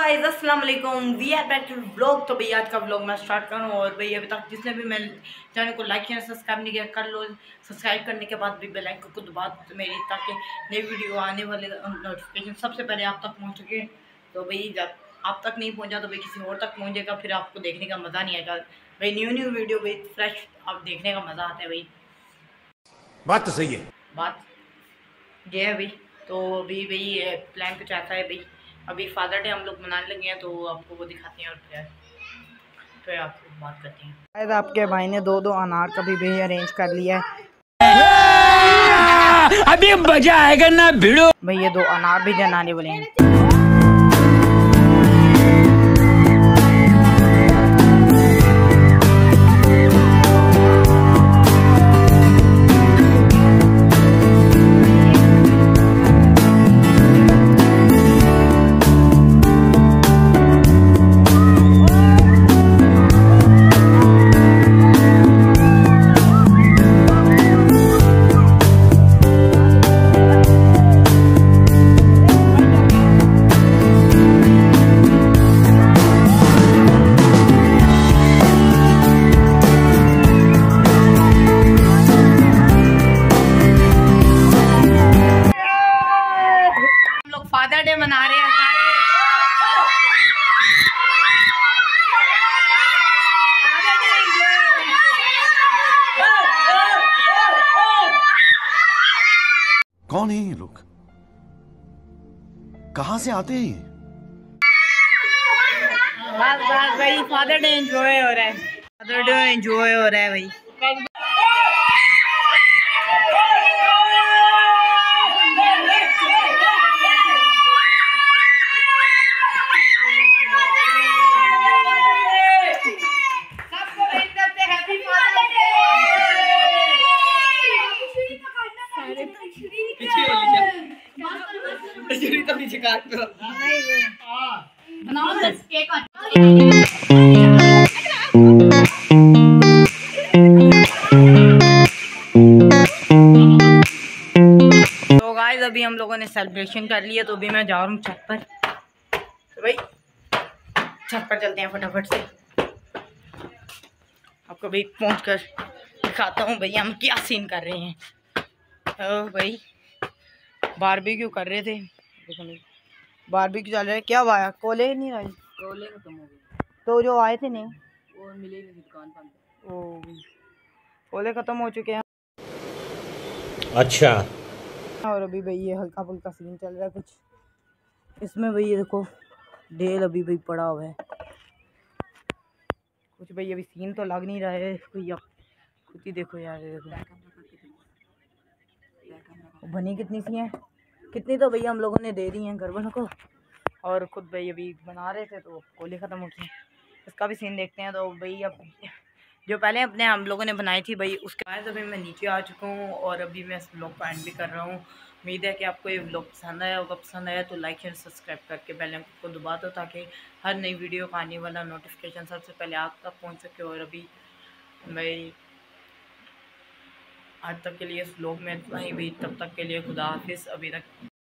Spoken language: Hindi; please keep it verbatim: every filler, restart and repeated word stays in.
गाइस अस्सलाम वालेकुम, we are back to vlog. तो भैया आज का व्लॉग मैं स्टार्ट करूँ और भाई अभी तक जिसने भी मैं चैनल को लाइक या सब्सक्राइब नहीं किया कर लो। सब्सक्राइब करने के बाद भी बेल आइकन को दबा दो मेरी, ताकि नई वीडियो आने वाले नोटिफिकेशन सबसे पहले आप तक पहुँच सके। तो भाई जब आप तक नहीं पहुँचा तो भाई किसी और तक पहुँचेगा, फिर आपको देखने का मज़ा नहीं आएगा भाई। न्यू न्यू वीडियो भाई फ्रेश आप देखने का मज़ा आता है भाई। बात तो सही है। बात ये है भाई। तो अभी भाई प्लान कुछ आता है भाई, अभी फादर डे हम लोग मनाने लगे हैं तो आपको वो दिखाते हैं और फिर फिर आपको बात करते हैं। शायद आपके भाई ने दो दो अनार का भी भाई अरेंज कर लिया है। अभी मजा आएगा ना भिड़ो। भाई ये दो अनार भी जनाने वाले हैं। फादर डे मना रहे हैं सारे। कौन है ये लोग, कहाँ से आते हैं? बस बस भाई फादर डे एंजॉय हो रहा है, फादर डे एंजॉय हो रहा है भाई। तो गाइस अभी हम लोगों ने सेलिब्रेशन कर लिया, तो अभी मैं जा रहा हूँ छत पर। तो भाई छत पर चलते हैं फटाफट से, आपको भाई पहुँच कर दिखाता हूँ भैया हम क्या सीन कर रहे हैं। तो भाई बारबेक्यू कर रहे थे, देखो नहीं बारबेक्यू चल रहा है। क्या हुआ, कोले नहीं रहे? कोले खत्म हो गए तो जो आए थे नहीं वो मिले नहीं दुकान पर। ओ कोले खत्म हो चुके हैं। अच्छा। और अभी भाई ये हल्का फुल्का सीन चल रहा है कुछ इसमें भाई, ये देखो ढेल अभी भाई पड़ा हुआ है कुछ भाई। अभी सीन तो लग नहीं रहा है कोई, आप खुद ही देखो यार। ये देखो बनी कितनी सी हैं, कितनी तो भैया हम लोगों ने दे दी हैं घर वालों को, और खुद भाई अभी बना रहे थे तो कोले ख़त्म हो गए। इसका भी सीन देखते हैं। तो भाई अब जो पहले अपने हम लोगों ने बनाई थी भाई, उसके बाद अभी मैं नीचे आ चुका हूँ और अभी मैं इस व्लॉग का एंड भी कर रहा हूँ। उम्मीद है कि आपको ये व्लॉग पसंद आया होगा। पसंद आया तो लाइक एंड सब्सक्राइब करके बेल आइकन को दबा दो, ताकि हर नई वीडियो का आने वाला नोटिफिकेशन सबसे पहले आप तक पहुँच सके। और अभी भाई आज तक के लिए इस व्लॉग में इतना ही भी, तब तक के लिए खुदा हाफिज़। अभी तक